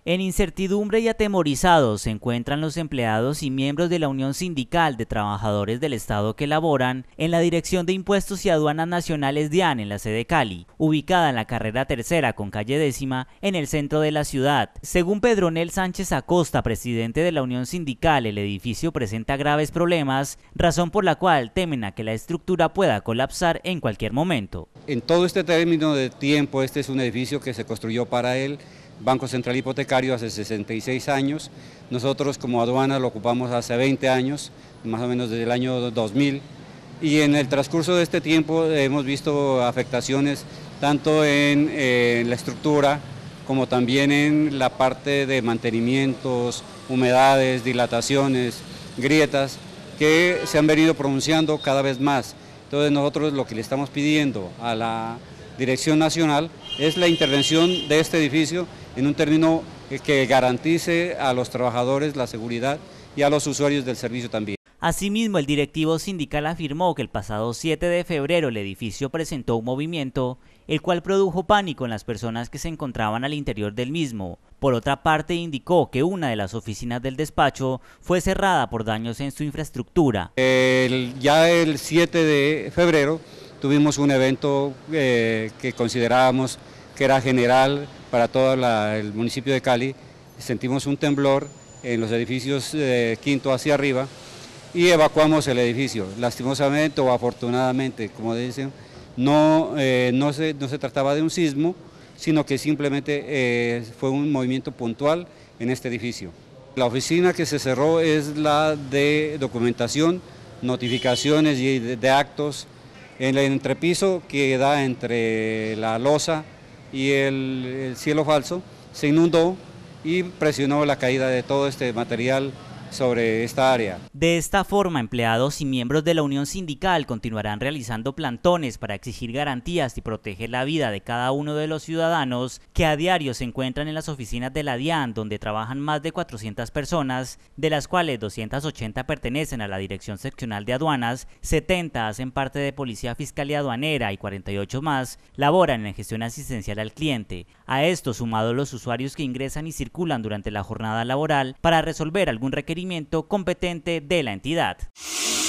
En incertidumbre y atemorizados se encuentran los empleados y miembros de la Unión Sindical de Trabajadores del Estado que laboran en la Dirección de Impuestos y Aduanas Nacionales DIAN en la sede Cali, ubicada en la carrera tercera con calle 10ª en el centro de la ciudad. Según Pedronel Sánchez Acosta, presidente de la Unión Sindical, el edificio presenta graves problemas, razón por la cual temen a que la estructura pueda colapsar en cualquier momento. En todo este término de tiempo, este es un edificio que se construyó para el Banco Central Hipotecario hace 66 años, nosotros como aduana lo ocupamos hace 20 años, más o menos desde el año 2000, y en el transcurso de este tiempo hemos visto afectaciones tanto en la estructura como también en la parte de mantenimientos, humedades, dilataciones, grietas, que se han venido pronunciando cada vez más. Entonces nosotros lo que le estamos pidiendo a la Dirección Nacional es la intervención de este edificio en un término que garantice a los trabajadores la seguridad y a los usuarios del servicio también. Asimismo, el directivo sindical afirmó que el pasado 7 de febrero el edificio presentó un movimiento, el cual produjo pánico en las personas que se encontraban al interior del mismo. Por otra parte, indicó que una de las oficinas del despacho fue cerrada por daños en su infraestructura. Ya el 7 de febrero tuvimos un evento que considerábamos que era general para todo el municipio de Cali. Sentimos un temblor en los edificios quinto hacia arriba y evacuamos el edificio. Lastimosamente o afortunadamente, como dicen, no se trataba de un sismo, sino que simplemente fue un movimiento puntual en este edificio. La oficina que se cerró es la de documentación, notificaciones y de actos. En el entrepiso que da entre la losa y el cielo falso se inundó y presionó la caída de todo este material sobre esta área. De esta forma, empleados y miembros de la Unión Sindical continuarán realizando plantones para exigir garantías y proteger la vida de cada uno de los ciudadanos que a diario se encuentran en las oficinas de la DIAN, donde trabajan más de 400 personas, de las cuales 280 pertenecen a la Dirección Seccional de Aduanas, 70 hacen parte de Policía Fiscal y Aduanera y 48 más laboran en gestión asistencial al cliente. A esto sumado los usuarios que ingresan y circulan durante la jornada laboral para resolver algún requerimiento competente de la entidad.